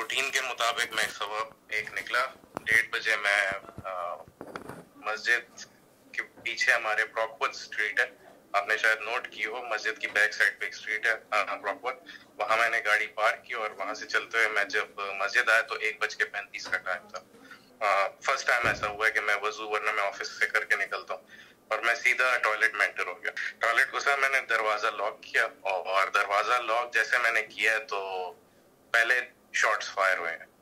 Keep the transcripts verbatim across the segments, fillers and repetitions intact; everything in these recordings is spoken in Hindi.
रूटीन के मुताबिक मैं सुबह एक निकला, डेढ़ बजे मैं मस्जिद के पीछे हमारे ब्रॉकवुड स्ट्रीट है, आपने शायद नोट की हो, मस्जिद की बैक साइड पे एक स्ट्रीट है ब्रॉकवुड, वहाँ मैंने गाड़ी पार्क की और वहाँ से चलते हुए मैं जब मस्जिद आया तो एक बज के पैंतीस का टाइम था। फर्स्ट टाइम ऐसा हुआ है कि मैं वजू वरना मैं ऑफिस से करके निकलता हूँ और मैं सीधा टॉयलेट में एंटर हो गया। टॉयलेट घुसा, मैंने दरवाजा लॉक किया और दरवाजा लॉक जैसे मैंने किया तो पहले शॉट्स फायर हुए हैं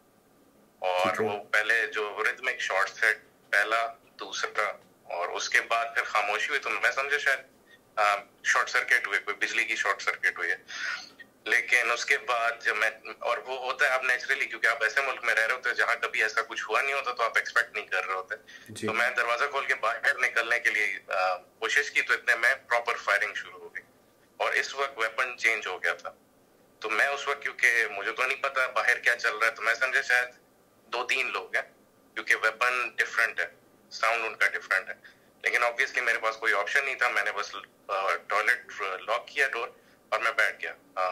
और वो पहले जो रिदमिक शॉट्स थे, पहला दूसरा और उसके बाद फिर खामोशी हुई, तो मैं समझा शायद शॉर्ट सर्किट हुई, कोई बिजली की शॉर्ट सर्किट हुई है। लेकिन उसके बाद जब मैं, और वो होता है आप नेचुरली, क्योंकि आप ऐसे मुल्क में रह रहे होते हैं जहाँ कभी ऐसा कुछ हुआ नहीं होता तो आप एक्सपेक्ट नहीं कर रहे होते, तो मैं दरवाजा खोल के बाहर निकलने के लिए कोशिश की तो इतने में प्रॉपर फायरिंग शुरू हो गई और इस वक्त वेपन चेंज हो गया था। तो मैं उस वक्त, क्योंकि मुझे तो नहीं पता बाहर क्या चल रहा है, तो मैं समझा शायद दो तीन लोग हैं क्योंकि वेपन डिफरेंट है, साउंड उनका डिफरेंट है। लेकिन ऑब्वियसली मेरे पास कोई ऑप्शन नहीं था, मैंने बस टॉयलेट लॉक किया डोर और मैं बैठ गया।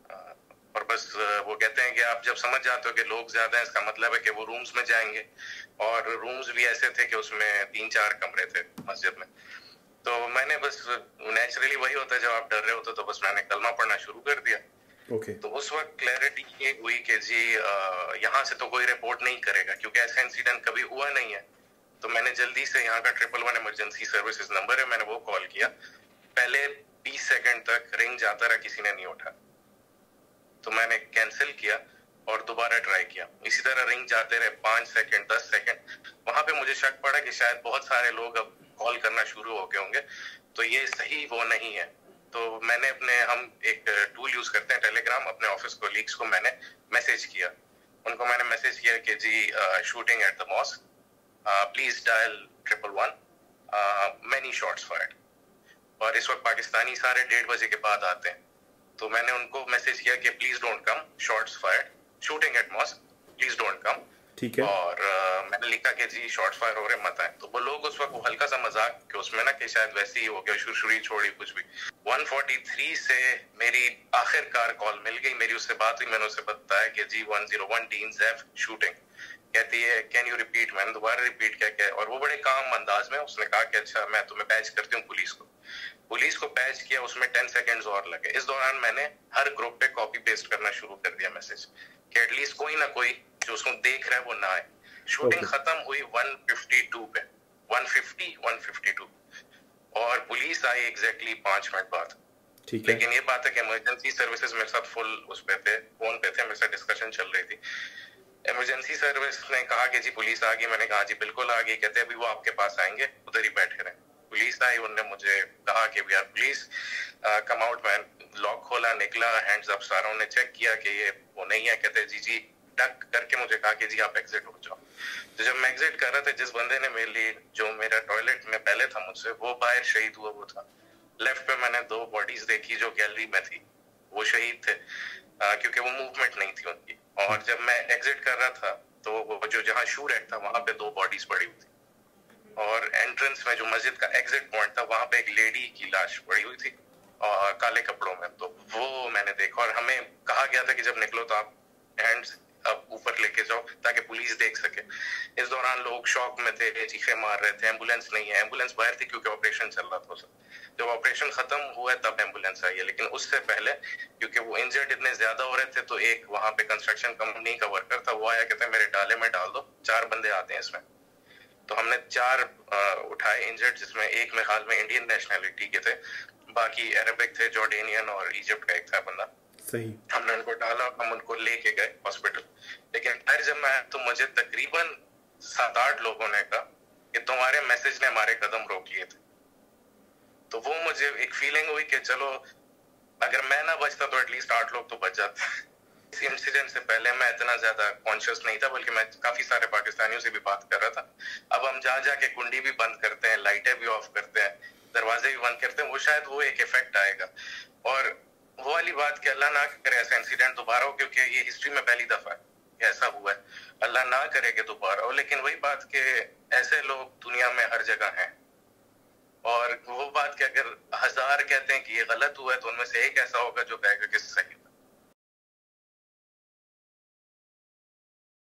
और बस वो कहते हैं कि आप जब समझ जाते हो कि लोग ज्यादा हैं, इसका मतलब है कि वो रूम्स में जाएंगे, और रूम्स भी ऐसे थे कि उसमें तीन चार कमरे थे मस्जिद में। तो मैंने बस, नेचुरली वही होता है जब आप डर रहे होते तो बस मैंने कलमा पढ़ना शुरू कर दिया। okay. तो उस वक्त क्लैरिटी ये हुई कि जी यहाँ से तो कोई रिपोर्ट नहीं करेगा क्योंकि ऐसा इंसिडेंट कभी हुआ नहीं है। तो मैंने जल्दी से, यहाँ का triple one emergency services number है, मैंने वो कॉल किया। पहले बीस सेकंड तक रिंग जाता रहा, किसी ने नहीं उठा, तो मैंने कैंसिल किया और दोबारा ट्राई किया। इसी तरह रिंग जाते रहे पांच सेकंड, दस सेकंड। वहां पे मुझे शक पड़ा कि शायद बहुत सारे लोग अब कॉल करना शुरू हो गए होंगे, तो ये सही वो नहीं है। तो मैंने अपने, हम एक टूल यूज करते हैं टेलीग्राम, अपने ऑफिस कोलीग्स को मैंने मैसेज किया, उनको मैंने मैसेज किया कि जी shooting at the mosque, please dial triple one, many shots fired. और इस वक्त पाकिस्तानी सारे डेढ़ बजे के बाद आते हैं, तो मैंने उनको मैसेज किया कि please don't come, shots fired, shooting at mosque, please don't come. ठीक है। और uh, मैंने लिखा कि जी शॉट्स फायर हो रहे, मत आए। तो वो लोग उस वक्त वो हल्का सा मजाक कि उसमें ना कि शायद वैसे ही हो गया, शुरशुरी छोड़ी कुछ भी। एक सौ तैंतालीस से मेरी आखिरकार कॉल मिल गई, मेरी उससे बात हुई, मैंने उससे बताया कि जी एक सौ एक टीन ज़ैफ शूटिंग। कहती है कैन यू रिपीट, मैंने दोबारा रिपीट किया क्या, और वो बड़े काम अंदाज में उसने कहा कि अच्छा मैं तुम्हें पैच करती हूँ पुलिस को। पुलिस को पैच किया, उसमें टेन सेकेंड्स और लगे। इस दौरान मैंने हर ग्रुप पे कॉपी पेस्ट करना शुरू कर दिया मैसेज कि एटलीस्ट कोई ना कोई जो उसको देख रहा है वो ना आए। Shooting okay. खत्म हुई एक सौ बावन पे, एक सौ पचास, एक सौ बावन, और पुलिस आई एग्जैक्टली पांच मिनट बाद। लेकिन ये बात है कि इमरजेंसी सर्विसेज मेरे साथ फुल उस पे थे, फोन पे थे, मेरे साथ डिस्कशन चल रही थी। इमरजेंसी सर्विस ने कहा कि जी पुलिस आ गई, मैंने कहा जी बिल्कुल आ गई। कहते अभी वो आपके पास आएंगे, उधर ही बैठे रहे। पुलिस आई, उन्होंने मुझे कहा कि we are police, come out. मैं लॉक खोला, निकला, हैंड्स अप, सारा उन्होंने चेक किया कि ये वो नहीं है। कहते जी जी डक करके मुझे कहा कि जी आप एग्जिट हो जाओ। तो जब मैं एग्जिट कर रहा था, जिस बंदे ने मेरे लिए, जो मेरा टॉयलेट में पहले था मुझसे, वो बाहर शहीद हुआ वो था। लेफ्ट पे मैंने दो बॉडीज देखी जो गैलरी में थी, वो शहीद थे आ, क्योंकि वो मूवमेंट नहीं थी उनकी। और जब मैं एग्जिट कर रहा था तो वो जो जहाँ शू रैक था वहां पे दो बॉडीज पड़ी हुई थी, और एंट्रेंस में जो मस्जिद का एग्जिट पॉइंट था वहां पे एक लेडी की लाश पड़ी हुई थी और काले कपड़ों में। तो वो मैंने देखा, और हमें कहा गया था कि जब निकलो तो आप हैंड्स अब ऊपर लेके जाओ ताकि पुलिस देख सके। इस दौरान लोग शॉक में थे, चीखे मार रहे थे, एम्बुलेंस नहीं है। एम्बुलेंस बाहर थी क्योंकि ऑपरेशन चल रहा था उस वक्त। जब ऑपरेशन खत्म हुआ तब एम्बुलेंस आई है, लेकिन उससे पहले क्योंकि वो इंजर्ड इतने ज्यादा हो रहे थे, तो एक वहां पे कंस्ट्रक्शन कंपनी का वर्कर था, वो आया, कहते हैं मेरे डाले में डाल दो, चार बंदे आते हैं इसमें। तो हमने चार आ, उठाए इंजर्ड, जिसमें एक में हाल में इंडियन नेशनलिटी के थे, बाकी अरबिक थे, जॉर्डेनियन और इजिप्ट का एक था बंदा। सही। हमने उनको डाला, हम उनको लेके गए हॉस्पिटल। लेकिन फिर जब मैं, तो मुझे तकरीबन सात आठ लोगों ने कहा कि तुम्हारे मैसेज ने हमारे कदम रोक लिए थे। तो वो मुझे एक फीलिंग हुई कि चलो अगर मैं ना बचता तो एटलीस्ट आठ लोग तो बच जाते। इस इंसिडेंट से पहले मैं इतना ज्यादा कॉन्शियस नहीं था, बल्कि मैं काफी सारे पाकिस्तानियों से भी बात कर रहा था। अब हम जा जाके कुंडी भी बंद करते हैं, लाइटें भी ऑफ करते हैं, दरवाजे भी बंद करते हैं, वो शायद वो एक इफेक्ट आएगा। और वो वाली बात कि अल्लाह ना करे ऐसा इंसिडेंट दोबारा हो, क्योंकि ये हिस्ट्री में पहली दफा है ऐसा हुआ है, अल्लाह ना करे कि दोबारा हो। लेकिन वही बात कि ऐसे लोग दुनिया में हर जगह हैं, और वो बात कि अगर हजार कहते हैं कि ये गलत हुआ है तो उनमें से एक ऐसा होगा जो कहेगा कि सही।